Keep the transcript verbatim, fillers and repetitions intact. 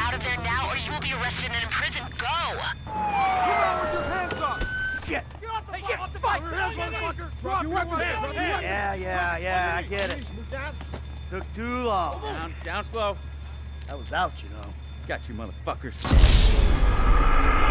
out of there now or you will be arrested and imprisoned. Go! Get out with your hands up! Shit! Get off the Hey, fuck! shit, Drop your hands, motherfucker! Drop your weapons! Drop your hands! Yeah, yeah, yeah, I get it. Move down. Took too long. Down, down slow. I was out, you know. Got you, motherfuckers.